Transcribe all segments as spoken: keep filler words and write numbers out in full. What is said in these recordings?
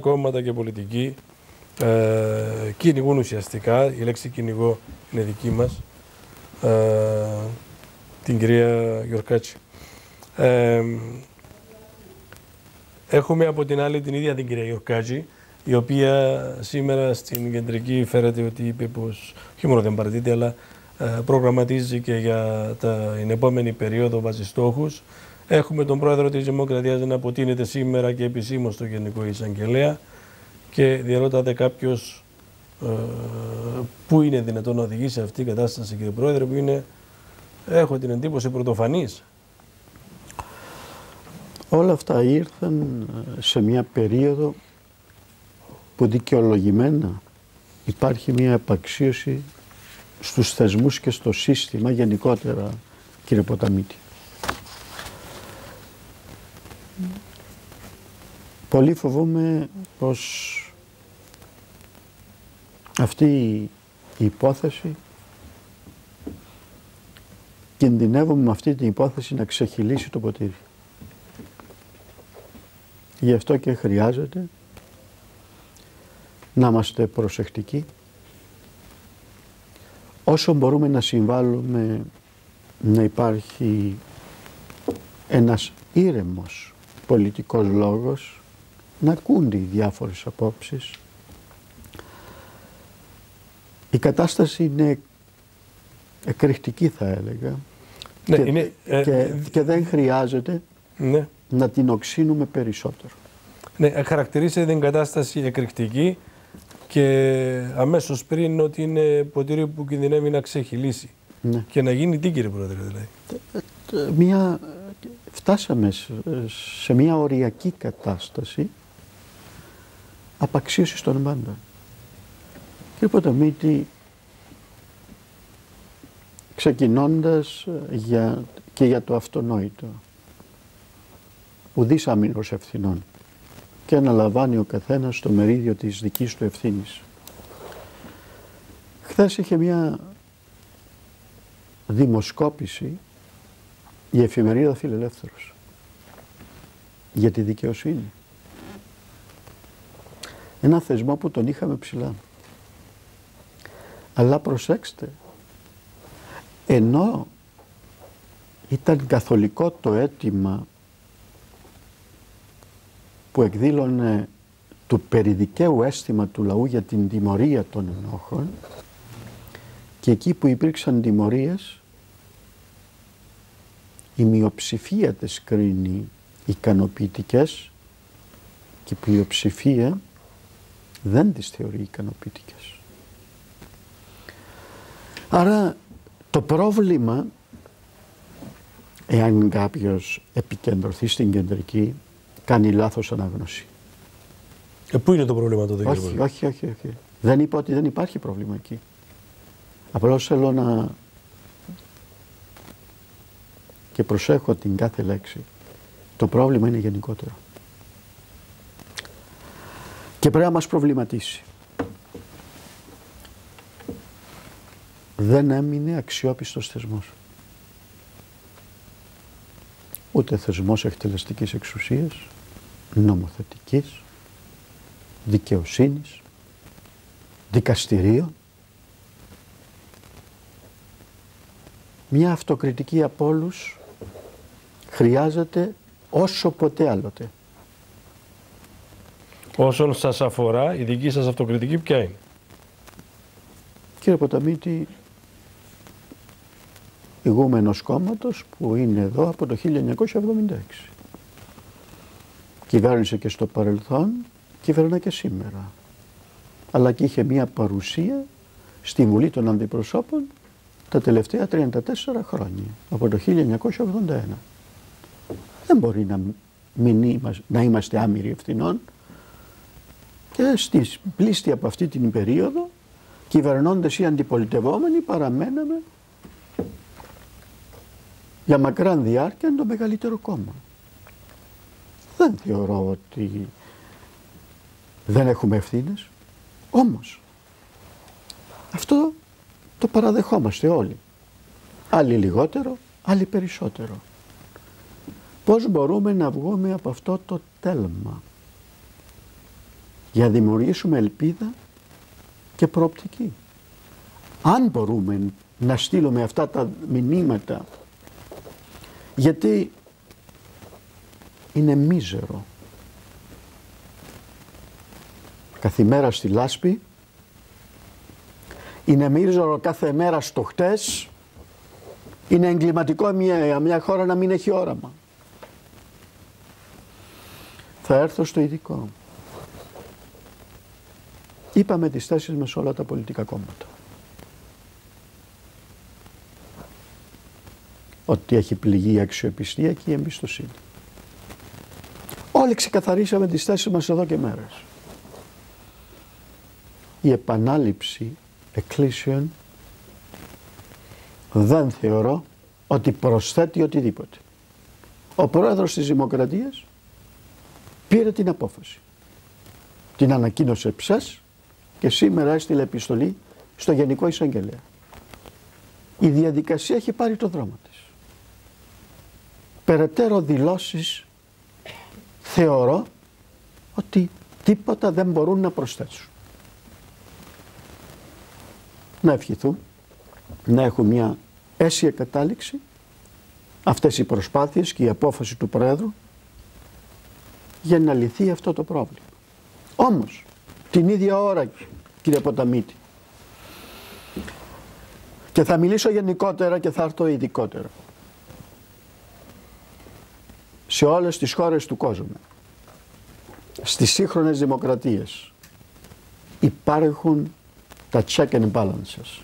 κόμματα και πολιτικοί ε, κυνηγούν ουσιαστικά, η λέξη κυνηγό είναι δική μας, ε, την κυρία Γιορκάτση. Ε, έχουμε από την άλλη την ίδια την κυρία Γιορκάτση, η οποία σήμερα στην κεντρική φέρεται ότι είπε πως όχι μόνο δεν παρατείται, αλλά ε, προγραμματίζει και για τα, την επόμενη περίοδο βάσει στόχους. Έχουμε τον πρόεδρο της Δημοκρατίας να αποτείνεται σήμερα και επισήμως στο Γενικό Εισαγγελέα και διαρωτάται κάποιος ε, πού είναι δυνατόν να οδηγήσει αυτή η κατάσταση, κύριε Πρόεδρε, που είναι, έχω την εντύπωση, πρωτοφανής. Όλα αυτά ήρθαν σε μια περίοδο που δικαιολογημένα υπάρχει μια επαξίωση στους θεσμούς και στο σύστημα γενικότερα, κύριε Ποταμίτη. Πολύ φοβούμαι πως αυτή η υπόθεση, κινδυνεύουμε με αυτή την υπόθεση να ξεχυλήσει το ποτήρι. Γι' αυτό και χρειάζεται να είμαστε προσεκτικοί, όσο μπορούμε να συμβάλλουμε να υπάρχει ένας ήρεμος πολιτικός λόγος, να ακούνται οι διάφορες απόψεις. Η κατάσταση είναι εκρηκτική, θα έλεγα, ναι, και, είναι, ε, και, και δεν χρειάζεται ναι. να την οξύνουμε περισσότερο. Ναι, χαρακτηρίζεται την κατάσταση εκρηκτική και αμέσως πριν ότι είναι ποτήρι που κινδυνεύει να ξεχυλήσει. Ναι. Και να γίνει τι, κύριε Πρόεδρε, δηλαδή? Μια, φτάσαμε σε μια οριακή κατάσταση απαξίωσης των πάντων. Κύριε Ποταμίτη, ξεκινώντας για, και για το αυτονόητο, ουδής άμυνος ευθυνών, και αναλαμβάνει ο καθένας το μερίδιο της δικής του ευθύνης. Χθες είχε μια δημοσκόπηση η εφημερίδα Φιλελεύθερος για τη δικαιοσύνη. Ένα θεσμό που τον είχαμε ψηλά. Αλλά προσέξτε, ενώ ήταν καθολικό το αίτημα που εκδήλωνε του περιδικαίου αίσθημα του λαού για την τιμωρία των ενόχων, και εκεί που υπήρξαν τιμωρίες, η μειοψηφία τις κρίνει ικανοποιητικές και η πλειοψηφία δεν τις θεωρεί ικανοποιητικές. Άρα το πρόβλημα, εάν κάποιος επικεντρωθεί στην κεντρική, κάνει λάθος ανάγνωση. Ε, πού είναι το πρόβλημα τότε, κύριε Πρόεδρε? Όχι, όχι, όχι. Δεν είπα ότι δεν υπάρχει πρόβλημα εκεί. Απλώς θέλω να... και προσέχω την κάθε λέξη. Το πρόβλημα είναι γενικότερο. Και πρέπει να μας προβληματίσει. Δεν έμεινε αξιόπιστος θεσμός. Ούτε θεσμός εκτελεστικής εξουσίας, νομοθετικής, δικαιοσύνης, δικαστηρίων. Μια αυτοκριτική από όλους χρειάζεται όσο ποτέ άλλοτε. Όσον σας αφορά, η δική σας αυτοκριτική ποια είναι? Κύριε Ποταμίτη, ηγούμενος κόμματος που είναι εδώ από το χίλια εννιακόσια εβδομήντα έξι. Κυβέρνησε και στο παρελθόν, κυβερνά και σήμερα. Αλλά και είχε μια παρουσία στη Βουλή των Αντιπροσώπων τα τελευταία τριάντα τέσσερα χρόνια, από το χίλια εννιακόσια ογδόντα ένα. Δεν μπορεί να, μην είμαστε, να είμαστε άμυροι ευθυνών, και στη πλήστη από αυτή την περίοδο, κυβερνώντες ή αντιπολιτευόμενοι, παραμέναμε για μακράν διάρκεια το μεγαλύτερο κόμμα. Δεν θεωρώ ότι δεν έχουμε ευθύνες, όμως αυτό το παραδεχόμαστε όλοι. Άλλοι λιγότερο, άλλοι περισσότερο. Πώς μπορούμε να βγούμε από αυτό το τέλμα? για να δημιουργήσουμε ελπίδα και προοπτική. Αν μπορούμε να στείλουμε αυτά τα μηνύματα, γιατί είναι μίζερο. Καθημέρα στη λάσπη, είναι μίζερο κάθε μέρα στο χτες, είναι εγκληματικό μια, μια χώρα να μην έχει όραμα. Θα έρθω στο ειδικό. Είπαμε τις θέσεις μας σε όλα τα πολιτικά κόμματα. Ότι έχει πληγεί η αξιοπιστία και η εμπιστοσύνη. Όλοι ξεκαθαρίσαμε τις θέσεις μας εδώ και μέρες. Η επανάληψη εκκλήσεων δεν θεωρώ ότι προσθέτει οτιδήποτε. Ο πρόεδρος της Δημοκρατίας πήρε την απόφαση. Την ανακοίνωσε ψες και σήμερα έστειλε επιστολή στο Γενικό Εισαγγελέα. Η διαδικασία έχει πάρει το δρόμο της. Περαιτέρω δηλώσεις θεωρώ ότι τίποτα δεν μπορούν να προσθέσουν. Να ευχηθούν, να έχουν μια αίσια κατάληξη αυτές οι προσπάθειες και η απόφαση του Πρόεδρου για να λυθεί αυτό το πρόβλημα. Όμως, την ίδια ώρα, κύριε Ποταμίτη, και θα μιλήσω γενικότερα και θα έρθω ειδικότερα, σε όλες τις χώρες του κόσμου, στις σύγχρονες δημοκρατίες, υπάρχουν τα check and balances.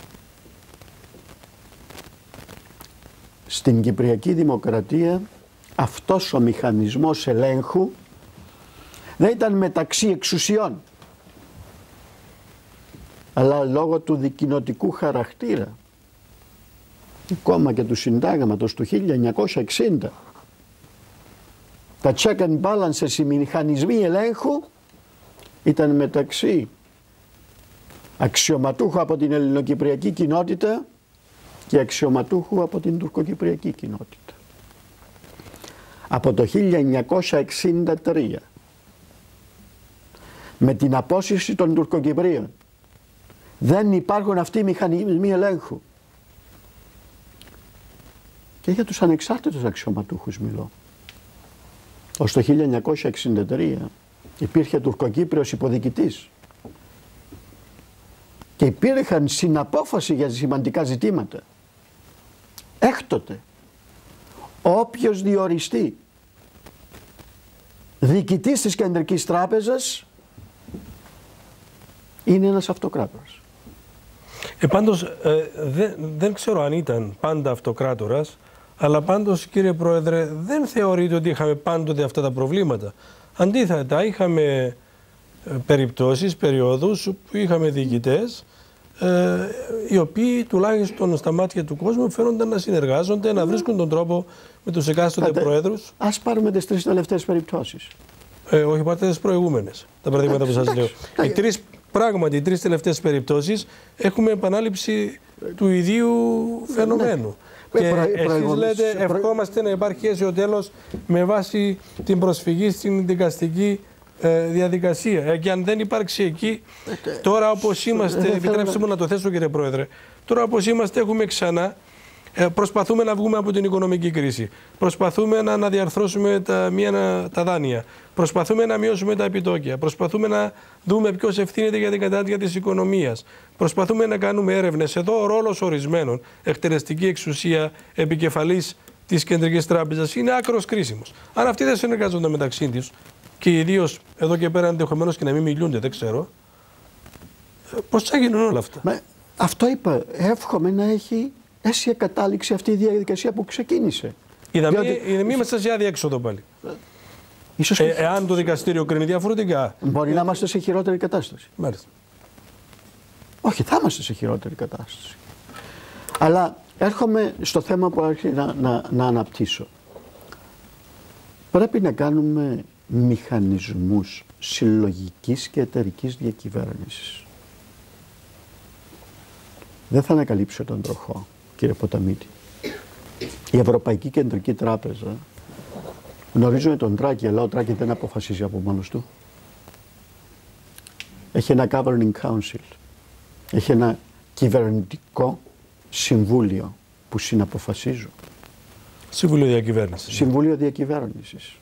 Στην Κυπριακή Δημοκρατία αυτός ο μηχανισμός ελέγχου δεν ήταν μεταξύ εξουσιών, αλλά λόγω του δικοινοτικού χαρακτήρα, ακόμα και του συντάγματος του χίλια εννιακόσια εξήντα, τα check and balances, οι μηχανισμοί ελέγχου, ήταν μεταξύ αξιωματούχου από την ελληνοκυπριακή κοινότητα και αξιωματούχου από την τουρκοκυπριακή κοινότητα. Από το χίλια εννιακόσια εξήντα τρία, με την απόσυρση των Τουρκοκυπρίων, δεν υπάρχουν αυτοί οι μηχανισμοί ελέγχου. Και για τους ανεξάρτητους αξιωματούχους μιλώ. Ως το χίλια εννιακόσια εξήντα τρία υπήρχε Τουρκοκύπριος υποδιοικητής και υπήρχαν συναπόφαση για σημαντικά ζητήματα. Έκτοτε, όποιος διοριστεί διοικητής της Κεντρικής Τράπεζας είναι ένας αυτοκράτορας. Ε, πάντως, ε, δεν, δεν ξέρω αν ήταν πάντα αυτοκράτορας, αλλά πάντως, κύριε Πρόεδρε, δεν θεωρείτε ότι είχαμε πάντοτε αυτά τα προβλήματα. Αντίθετα, είχαμε ε, περιπτώσεις, περιόδους που είχαμε διοικητές ε, οι οποίοι τουλάχιστον στα μάτια του κόσμου φαίνονταν να συνεργάζονται, να βρίσκουν τον τρόπο με τους εκάστοτε Άτε, πρόεδρους. Ας πάρουμε τις τρεις τελευταίες περιπτώσεις. Ε, όχι, πάτε τις προηγούμενες, τα παραδείγματα που σας λέω. Οι τρεις, πράγματι, οι τρεις τελευταίες περιπτώσεις έχουμε επανάληψη του ιδίου φαινομένου. Και εσείς λέτε ευχόμαστε να υπάρχει αίσιο τέλος με βάση την προσφυγή στην δικαστική ε, διαδικασία. Ε, και αν δεν υπάρξει εκεί, τώρα όπως είμαστε, επιτρέψτε μου να το θέσω κύριε Πρόεδρε, τώρα όπως είμαστε έχουμε ξανά, ε, προσπαθούμε να βγούμε από την οικονομική κρίση, προσπαθούμε να αναδιαρθρώσουμε τα, μία, τα δάνεια, προσπαθούμε να μειώσουμε τα επιτόκια, προσπαθούμε να δούμε ποιος ευθύνεται για την κατάρτια της οικονομίας, προσπαθούμε να κάνουμε έρευνες. Εδώ ο ρόλος ορισμένων, εκτελεστική εξουσία, επικεφαλής της Κεντρικής Τράπεζας, είναι άκρος κρίσιμος. Αν αυτοί δεν συνεργάζονται μεταξύ τους και ιδίως εδώ και πέρα ενδεχομένως και να μην μιλούνται, δεν ξέρω, πώς θα γίνουν όλα αυτά. Μα, αυτό είπα, εύχομαι να έχει αίσια κατάληξη αυτή η διαδικασία που ξεκίνησε. Είδαμε, διότι... μην είμαστε σε άδεια έξοδο πάλι. Ίσως... Ε, εάν το δικαστήριο κρίνει διαφορετικά. Μπορεί να είμαστε σε χειρότερη κατάσταση. Μάλιστα. Όχι, θα είμαστε σε χειρότερη κατάσταση. Αλλά έρχομαι στο θέμα που άρχισα να, να, να αναπτύσσω. Πρέπει να κάνουμε μηχανισμούς συλλογικής και εταιρικής διακυβέρνησης. Δεν θα ανακαλύψω τον τροχό, κύριε Ποταμίτη. Η Ευρωπαϊκή Κεντρική Τράπεζα, γνωρίζουμε τον Τράκη, αλλά ο Τράκη δεν αποφασίζει από μόνος του. έχει ένα governing council, έχει ένα κυβερνητικό συμβούλιο που συναποφασίζουν. Συμβούλιο Διακυβέρνησης. Συμβούλιο Διακυβέρνησης.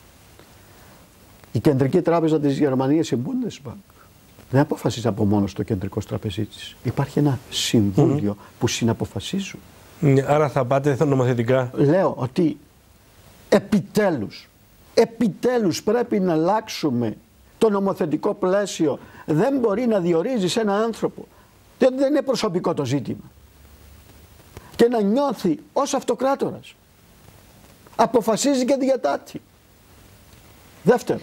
Η Κεντρική Τράπεζα της Γερμανίας, η Bundesbank, δεν αποφασίζει από μόνο το κεντρικό τραπεζίτης. Υπάρχει ένα συμβούλιο mm-hmm. που συναποφασίζουν. Άρα θα πάτε νομοθετικά. Λέω ότι επιτέλους, επιτέλους πρέπει να αλλάξουμε το νομοθετικό πλαίσιο. Δεν μπορεί να διορίζεις έναν άνθρωπο, διότι δεν είναι προσωπικό το ζήτημα, και να νιώθει ως αυτοκράτορας. Αποφασίζει και διατάττει. Δεύτερο.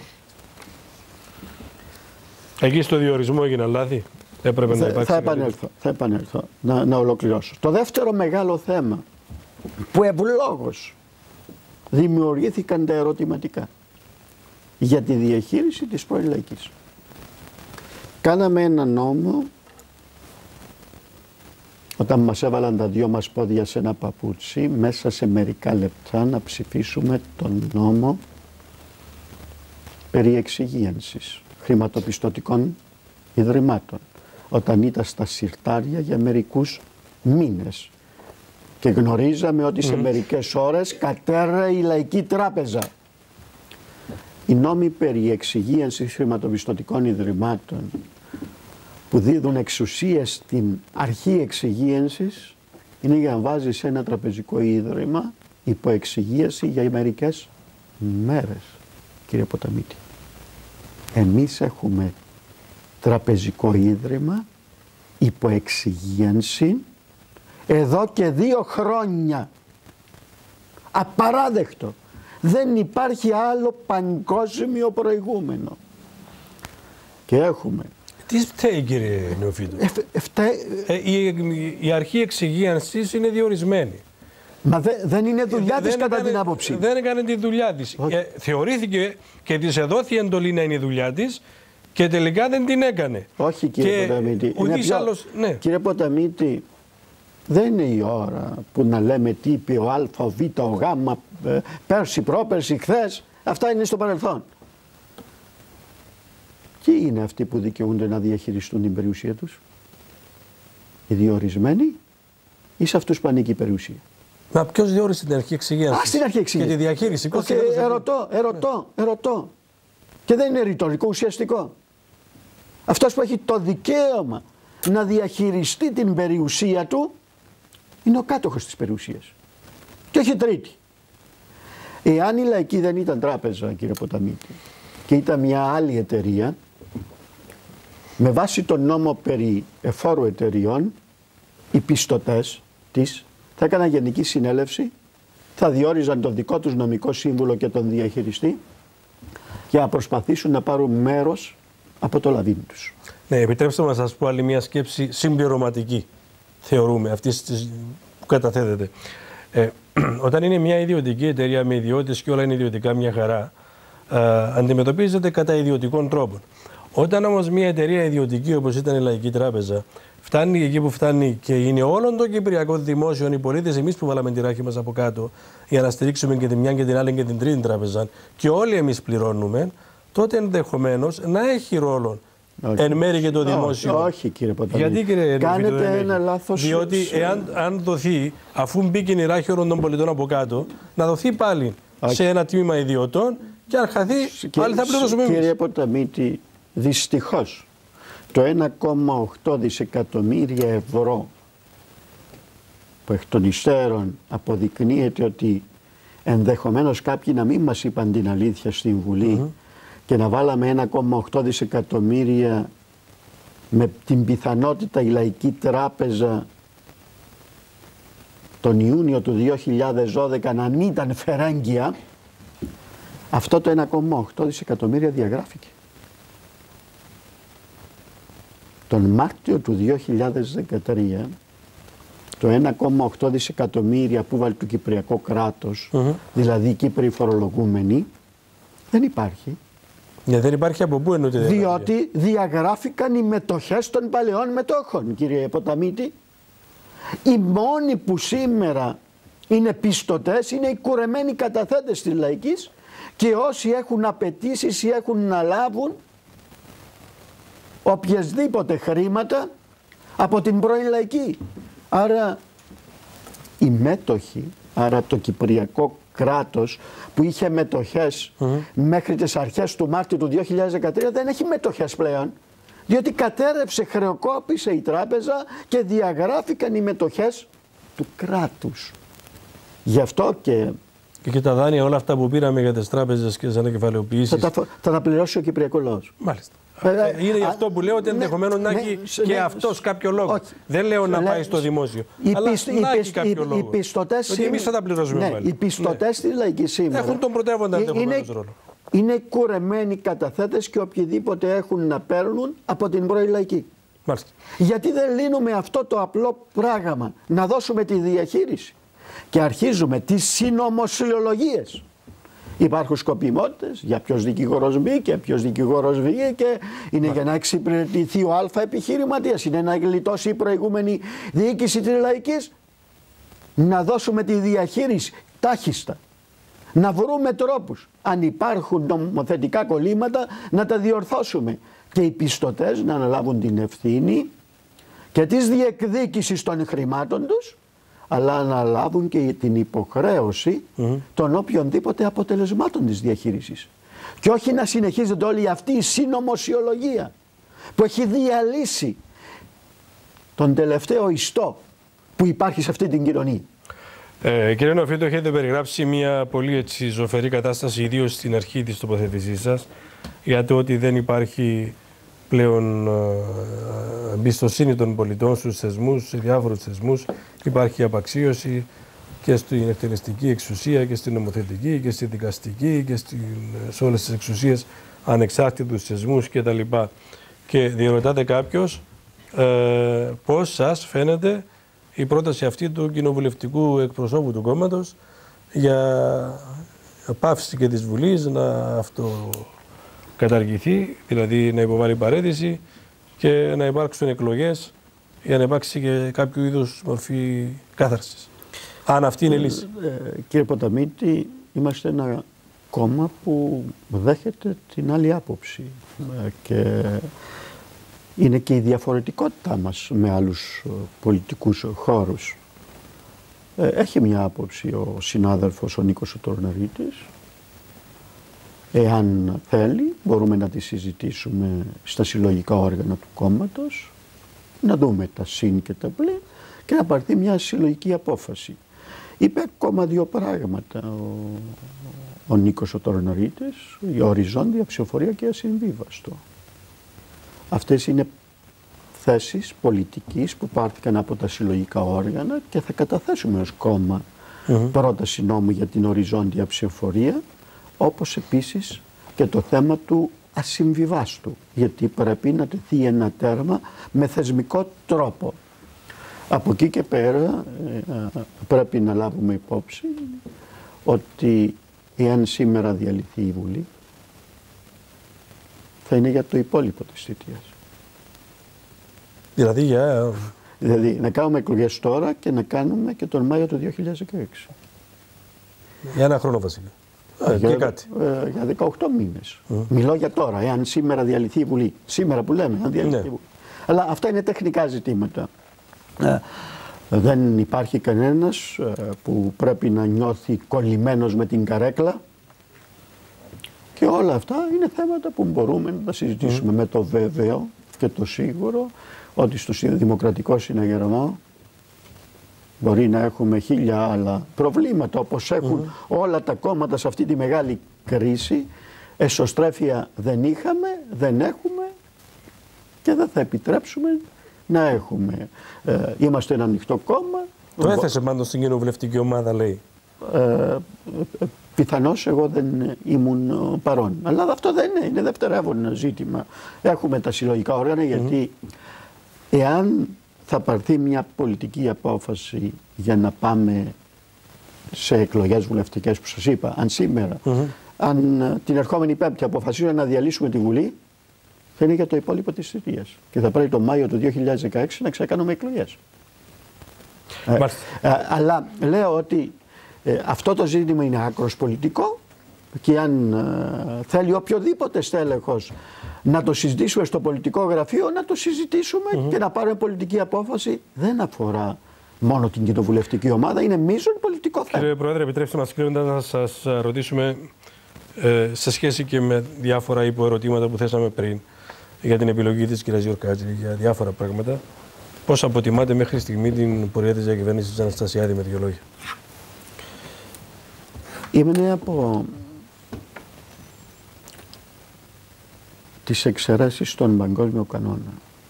Εκεί στο διορισμό έγιναν λάθη. Έπρεπε να υπάρξει. Θα επανέλθω, θα επανέλθω να, να ολοκληρώσω. Το δεύτερο μεγάλο θέμα που ευλόγως δημιουργήθηκαν τα ερωτηματικά για τη διαχείριση της πρώην λαϊκής. Κάναμε ένα νόμο όταν μας έβαλαν τα δυο μας πόδια σε ένα παπούτσι, μέσα σε μερικά λεπτά να ψηφίσουμε τον νόμο περί εξυγίανσης χρηματοπιστωτικών ιδρυμάτων, όταν ήταν στα συρτάρια για μερικούς μήνες και γνωρίζαμε ότι σε mm. μερικές ώρες κατέρρεε η Λαϊκή Τράπεζα. Οι νόμοι περί εξυγίανσης χρηματοπιστωτικών ιδρυμάτων που δίδουν εξουσίες στην αρχή εξυγίανσης είναι για να βάζεις ένα τραπεζικό ίδρυμα υπό εξυγίαση για μερικές μέρες, κύριε Ποταμίτη. Εμείς έχουμε τραπεζικό ίδρυμα υπό εξυγίανση εδώ και δύο χρόνια. Απαράδεκτο. Δεν υπάρχει άλλο παγκόσμιο προηγούμενο. Και έχουμε... Τι φταίει, κύριε Νεοφύτου? Ε, ε, φταί... ε, η, η αρχή εξυγίανσης είναι διορισμένη. Μα δε, δεν είναι δουλειά της κατά έκανε, την άποψη. Δεν έκανε τη δουλειά της. Ε, θεωρήθηκε και της εδόθη εντολή να είναι η δουλειά της και τελικά δεν την έκανε. Όχι, κύριε Ποταμίτη. Πιο... Άλλος... Ναι. Κύριε Ποταμίτη, δεν είναι η ώρα που να λέμε τι είπε ο Α, ο Β, ο Γ, ε, πέρσι, πρόπερσι, χθες. Αυτά είναι στο παρελθόν. Ποιοι είναι αυτοί που δικαιούνται να διαχειριστούν την περιουσία τους? Οι διορισμένοι ή σε αυτούς που ανήκει η περιουσία? Μα ποιος διόρισε την αρχή εξυγίανσης? Α, στην αρχή εξυγίανσης. Και τη διαχείριση. Okay, ερωτώ, ερωτώ, ερωτώ. Και δεν είναι ρητορικό, ουσιαστικό. Αυτός που έχει το δικαίωμα να διαχειριστεί την περιουσία του είναι ο κάτοχος της περιουσίας. Και όχι τρίτη. Εάν η Λαϊκή δεν ήταν τράπεζα, κύριε Ποταμίτη, και ήταν μια άλλη εταιρεία, με βάση τον νόμο περί εφόρου εταιριών, οι πιστωτές της θα έκαναν γενική συνέλευση, θα διόριζαν τον δικό τους νομικό σύμβουλο και τον διαχειριστή για να προσπαθήσουν να πάρουν μέρος από το λαβήν τους. Ναι, επιτρέψτε μου να σας πω άλλη μια σκέψη συμπληρωματική, θεωρούμε, αυτή που καταθέτεται. Ε, όταν είναι μια ιδιωτική εταιρεία με ιδιώτες και όλα είναι ιδιωτικά μια χαρά, ε, αντιμετωπίζεται κατά ιδιωτικών τρόπων. Όταν όμως μια εταιρεία ιδιωτική όπως ήταν η Λαϊκή Τράπεζα φτάνει εκεί που φτάνει και είναι όλων των κυπριακών δημόσιων οι πολίτες, εμείς που βάλαμε τη ράχη μας από κάτω για να στηρίξουμε και τη μια και την άλλη και την τρίτη τράπεζα και όλοι εμείς πληρώνουμε, τότε ενδεχομένως να έχει ρόλο όχι. εν μέρει και το δημόσιο. Όχι, όχι κύριε Ποταμίτη. Γιατί, κύριε Κάνετε Νεφίτο, ένα λάθος. Διότι εάν αν δοθεί, αφού μπήκε η ράχη όλων των πολιτών από κάτω, να δοθεί πάλι όχι. σε ένα τμήμα ιδιωτών και αν χαθεί, πάλι θα πληρώσουμε εμείς. Κύριε Ποταμίτη, δυστυχώς το ένα κόμμα οκτώ δισεκατομμύρια ευρώ που εκ των υστέρων αποδεικνύεται ότι ενδεχομένως κάποιοι να μην μας είπαν την αλήθεια στην Βουλή mm-hmm. και να βάλαμε ένα κόμμα οκτώ δισεκατομμύρια με την πιθανότητα η Λαϊκή Τράπεζα τον Ιούνιο του δύο χιλιάδες δώδεκα να μην ήταν φεράγγια, αυτό το ένα κόμμα οκτώ δισεκατομμύρια διαγράφηκε. Τον Μάρτιο του δύο χιλιάδες δεκατρία το ένα κόμμα οκτώ δισεκατομμύρια που βάλει το Κυπριακό κράτος, mm-hmm. δηλαδή οι Κύπροι φορολογούμενοι, δεν υπάρχει. Yeah, δεν υπάρχει από πού εννοείται? Διότι διαγράφηκαν οι μετοχές των παλαιών μετόχων, κύριε Ποταμίτη. Οι μόνοι που σήμερα είναι πιστωτές είναι οι κουρεμένοι καταθέτες της Λαϊκής και όσοι έχουν απαιτήσεις ή έχουν να λάβουν οποιασδήποτε χρήματα από την πρώην λαϊκή. Άρα οι μέτοχοι, άρα το κυπριακό κράτος που είχε μετοχές mm-hmm. μέχρι τις αρχές του Μάρτιου του δύο χιλιάδες δεκατρία δεν έχει μετοχές πλέον, διότι κατέρευσε, χρεοκόπησε η τράπεζα και διαγράφηκαν οι μετοχές του κράτους. Γι' αυτό και... Και, και τα δάνεια όλα αυτά που πήραμε για τις τράπεζες και τις ανακεφαλαιοποιήσεις... Θα τα, θα τα πληρώσει ο κυπριακός λαός. Μάλιστα. Ε, είναι γι' αυτό που λέω ότι ενδεχομένως ναι, να έχει ναι, και ναι, αυτός κάποιο λόγο. Όχι. Δεν λέω να πάει στο δημόσιο. Οι αλλά πιστ, να οι έχει κάποιο οι, λόγο. Οι πιστωτές ότι εμείς θα τα πληρώσουμε ναι, πάλι. Οι πιστωτές ναι. της λαϊκής σήμερα έχουν τον πρωτεύοντα ενδεχομένως ρόλο. Είναι κουρεμένοι καταθέτες και οποιοδήποτε έχουν να παίρνουν από την πρώην λαϊκή. Μάλιστα. Γιατί δεν λύνουμε αυτό το απλό πράγμα, να δώσουμε τη διαχείριση και αρχίζουμε τις συνωμοσιολογίες. Υπάρχουν σκοπιμότητες για ποιος δικηγόρος μπήκε, ποιος δικηγόρος βγήκε, είναι για να εξυπηρετηθεί ο α επιχειρηματίας, είναι να γλιτώσει η προηγούμενη διοίκηση της λαϊκής. Να δώσουμε τη διαχείριση τάχιστα. Να βρούμε τρόπους, αν υπάρχουν νομοθετικά κολλήματα, να τα διορθώσουμε. Και οι πιστωτές να αναλάβουν την ευθύνη και της διεκδίκησης των χρημάτων τους, αλλά να αναλάβουν και την υποχρέωση mm-hmm. των οποιονδήποτε αποτελεσμάτων της διαχείρισης. Και όχι να συνεχίζεται όλη αυτή η συνωμοσιολογία που έχει διαλύσει τον τελευταίο ιστό που υπάρχει σε αυτή την κοινωνία. Ε, κύριε Νεοφύτο, έχετε περιγράψει μια πολύ έτσι ζωφερή κατάσταση, ιδίως στην αρχή της τοποθέτησής σας, για το ότι δεν υπάρχει πλέον εμπιστοσύνη των πολιτών στους θεσμούς, σε διάφορους θεσμούς. Υπάρχει απαξίωση και στην εκτελεστική εξουσία και στην νομοθετική και στη δικαστική και στην, σε όλες τις εξουσίες, ανεξάρτητους θεσμούς κτλ. Και διερωτάται κάποιος ε, πώς σας φαίνεται η πρόταση αυτή του κοινοβουλευτικού εκπροσώπου του κόμματος για πάυση και της Βουλής να αυτοκαταργηθεί, δηλαδή να υποβάλει παραίτηση και να υπάρξουν εκλογές για να υπάρξει και κάποιο είδους μορφή κάθαρσης. Αν αυτή είναι η λύση. Ε, ε, κύριε Ποταμίτη, είμαστε ένα κόμμα που δέχεται την άλλη άποψη ε, και είναι και η διαφορετικότητά μας με άλλους πολιτικούς χώρους. Ε, έχει μια άποψη ο συνάδελφος ο Νίκος ο Τορναρίτης. Εάν θέλει, μπορούμε να τη συζητήσουμε στα συλλογικά όργανα του κόμματος, να δούμε τα συν και τα πλην και να πάρθει μια συλλογική απόφαση. Είπε ακόμα δύο πράγματα ο, ο Νίκος ο Τορναρίτης, η οριζόντια ψηφοφορία και ασυμβίβαστο. Αυτές είναι θέσεις πολιτικής που πάρθηκαν από τα συλλογικά όργανα και θα καταθέσουμε ως κόμμα mm-hmm. πρόταση νόμου για την οριζόντια ψηφοφορία, όπως επίσης και το θέμα του ασυμβιβάστου, γιατί πρέπει να τεθεί ένα τέρμα με θεσμικό τρόπο. Από εκεί και πέρα ε, πρέπει να λάβουμε υπόψη ότι εάν σήμερα διαλυθεί η Βουλή, θα είναι για το υπόλοιπο της θητείας. Δηλαδή για... Δηλαδή να κάνουμε εκλογές τώρα και να κάνουμε και τον Μάιο του δύο χιλιάδες δεκαέξι. Για ένα χρόνο, Βασίλη. Ε, για, κάτι. Ε, για δεκαοκτώ μήνες. Mm. Μιλώ για τώρα, εάν σήμερα διαλυθεί η Βουλή. Σήμερα που λέμε, αν διαλυθεί ναι. η Βουλή. Αλλά αυτά είναι τεχνικά ζητήματα. Ε, δεν υπάρχει κανένας ε, που πρέπει να νιώθει κολλημένος με την καρέκλα. Και όλα αυτά είναι θέματα που μπορούμε να τα συζητήσουμε mm. με το βέβαιο και το σίγουρο ότι στο δημοκρατικό συναγερμό μπορεί να έχουμε χίλια άλλα προβλήματα όπως έχουν mm. όλα τα κόμματα σε αυτή τη μεγάλη κρίση. Εσωστρέφεια δεν είχαμε, δεν έχουμε και δεν θα επιτρέψουμε να έχουμε. Ε, είμαστε ένα ανοιχτό κόμμα. Το έθεσε πάντως στην κοινοβουλευτική ομάδα, λέει. Ε, πιθανώς εγώ δεν ήμουν παρόν. Αλλά αυτό δεν είναι, είναι δευτερεύον ζήτημα. Έχουμε τα συλλογικά όργανα γιατί mm. εάν θα πάρθει μια πολιτική απόφαση για να πάμε σε εκλογές βουλευτικές που σας είπα, αν σήμερα, mm-hmm. αν την ερχόμενη Πέμπτη αποφασίσουμε να διαλύσουμε τη Βουλή, θα είναι για το υπόλοιπο της θητείας. Και θα πρέπει το Μάιο του δύο χιλιάδες δεκαέξι να ξεκάνουμε εκλογές. Ε, ε, αλλά λέω ότι ε, αυτό το ζήτημα είναι άκρος πολιτικό Και αν ε, θέλει οποιοδήποτε στέλεχος να το συζητήσουμε στο πολιτικό γραφείο, να το συζητήσουμε mm-hmm. και να πάρουμε πολιτική απόφαση, δεν αφορά μόνο την κοινοβουλευτική ομάδα, είναι μείζον πολιτικό θέμα. Κύριε Πρόεδρε, επιτρέψτε μας κλείνοντας να σας ρωτήσουμε ε, σε σχέση και με διάφορα υποερωτήματα που θέσαμε πριν για την επιλογή της κυρίας Γιορκάτζη, για διάφορα πράγματα. Πώς αποτιμάτε μέχρι στιγμή την πορεία της διακυβέρνησης της Αναστασιάδη με δύο λόγια? Είμαι από τις εξαιρέσεις στον παγκόσμιο κανόνα,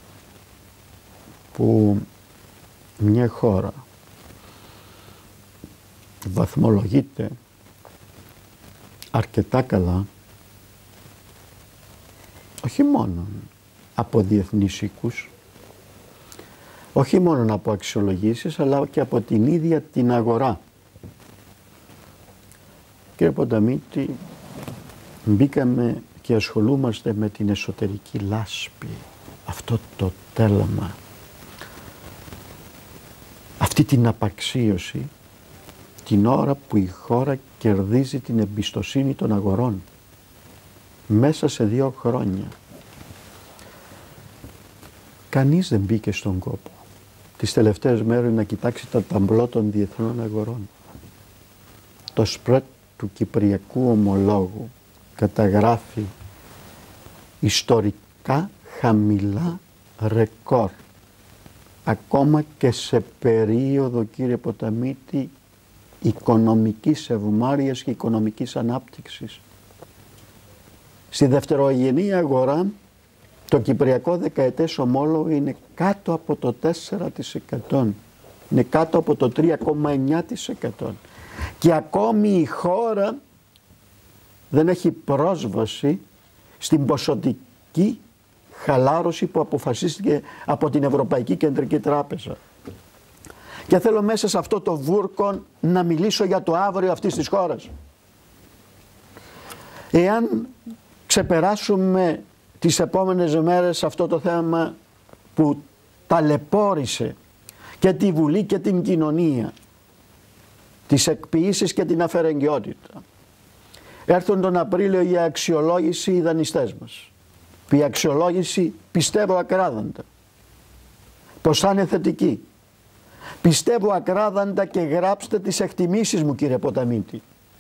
που μια χώρα βαθμολογείται αρκετά καλά, όχι μόνο από διεθνείς οίκους, όχι μόνο από αξιολογήσεις, αλλά και από την ίδια την αγορά. Κύριε Πονταμίτη, μπήκαμε και ασχολούμαστε με την εσωτερική λάσπη, αυτό το τέλμα, αυτή την απαξίωση, την ώρα που η χώρα κερδίζει την εμπιστοσύνη των αγορών, μέσα σε δύο χρόνια. Κανείς δεν μπήκε στον κόπο τις τελευταίες μέρες να κοιτάξει τα ταμπλό των διεθνών αγορών. Το spread του κυπριακού ομολόγου καταγράφει ιστορικά χαμηλά ρεκόρ. Ακόμα και σε περίοδο, κύριε Ποταμίτη, οικονομικής ευμάρειας και οικονομικής ανάπτυξης. Στη δευτερογενή αγορά το κυπριακό δεκαετές ομόλογο είναι κάτω από το τέσσερα τοις εκατό. Είναι κάτω από το τρία κόμμα εννιά τοις εκατό. Και ακόμη η χώρα δεν έχει πρόσβαση στην ποσοτική χαλάρωση που αποφασίστηκε από την Ευρωπαϊκή Κεντρική Τράπεζα. Και θέλω μέσα σε αυτό το βούρκο να μιλήσω για το αύριο αυτής της χώρας. Εάν ξεπεράσουμε τις επόμενες μέρες αυτό το θέμα που ταλαιπώρησε και τη Βουλή και την κοινωνία, τις εκποίησεις και την αφαιρεγγιότητα, έρθουν τον Απρίλιο για αξιολόγηση οι δανειστές μας. Η αξιολόγηση πιστεύω ακράδαντα πως θα είναι θετική. Πιστεύω ακράδαντα και γράψτε τις εκτιμήσεις μου, κύριε Ποταμίτη.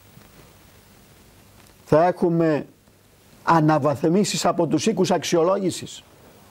Θα έχουμε αναβαθμίσεις από τους οίκους αξιολόγησης.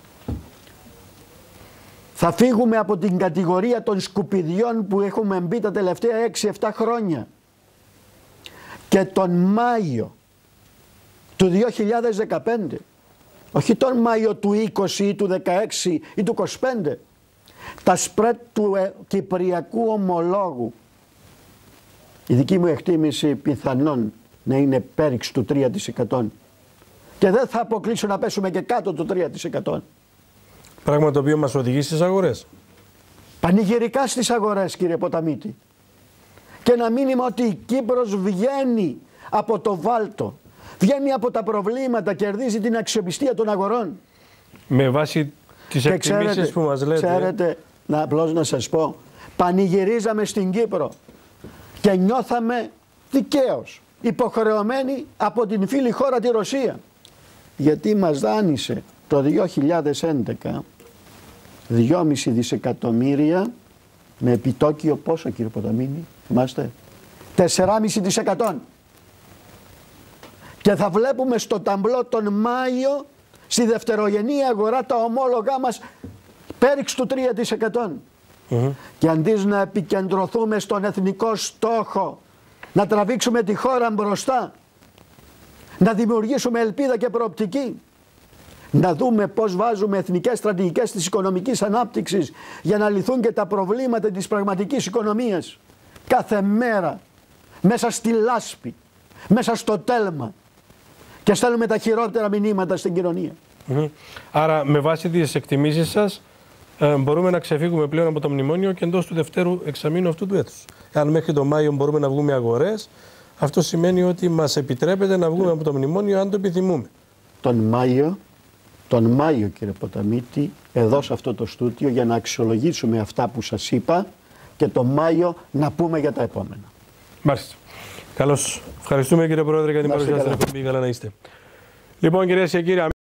Θα φύγουμε από την κατηγορία των σκουπιδιών που έχουμε μπει τα τελευταία έξι εφτά χρόνια. Και τον Μάιο του δύο χιλιάδες δεκαπέντε, όχι τον Μάιο του είκοσι ή του δεκαέξι ή του είκοσι πέντε, τα σπρέτ του ε, κυπριακού ομολόγου, η δική μου εκτίμηση πιθανόν να είναι πέριξ του τρία τοις εκατό. Και δεν θα αποκλείσω να πέσουμε και κάτω του τρία τοις εκατό. Πράγμα το οποίο μας οδηγεί στις αγορές. Πανηγυρικά στις αγορές, κύριε Ποταμίτη. Και ένα μήνυμα ότι η Κύπρος βγαίνει από το βάλτο, βγαίνει από τα προβλήματα, κερδίζει την αξιοπιστία των αγορών. Με βάση τις εκτιμήσεις που μας λέτε. Ξέρετε, να, απλώς να σας πω, πανηγυρίζαμε στην Κύπρο και νιώθαμε δικαίως υποχρεωμένοι από την φίλη χώρα τη Ρωσία. Γιατί μας δάνεισε το δύο χιλιάδες έντεκα δυόμισι δισεκατομμύρια με επιτόκιο πόσο, κύριε Ποταμίνη, θυμάστε, τέσσερα κόμμα πέντε τοις εκατό. Και θα βλέπουμε στο ταμπλό τον Μάιο στη δευτερογενή αγορά τα ομόλογά μας πέριξ του τρία τοις εκατό. Mm-hmm. Και αντί να επικεντρωθούμε στον εθνικό στόχο, να τραβήξουμε τη χώρα μπροστά, να δημιουργήσουμε ελπίδα και προοπτική, να δούμε πώς βάζουμε εθνικές στρατηγικές της οικονομικής ανάπτυξης για να λυθούν και τα προβλήματα της πραγματικής οικονομίας. Κάθε μέρα μέσα στη λάσπη, μέσα στο τέλμα, και στέλνουμε τα χειρότερα μηνύματα στην κοινωνία. Mm-hmm. Άρα με βάση τις εκτιμήσεις σας ε, μπορούμε να ξεφύγουμε πλέον από το μνημόνιο και εντός του δευτέρου εξαμήνου αυτού του έτους. Αν μέχρι τον Μάιο μπορούμε να βγούμε αγορές, αυτό σημαίνει ότι μας επιτρέπεται να βγούμε από το μνημόνιο αν το επιθυμούμε. Τον Μάιο, τον Μάιο, κύριε Ποταμίτη, εδώ σε αυτό το στούτιο για να αξιολογήσουμε αυτά που σας είπα και τον Μάιο να πούμε για τα επόμενα. Μάλιστα. Καλώς. Ευχαριστούμε κύριε Πρόεδρε για την Να είστε παρουσία στην καλά. εκπομπή. Καλά να είστε. Λοιπόν, κυρίες και κύριοι.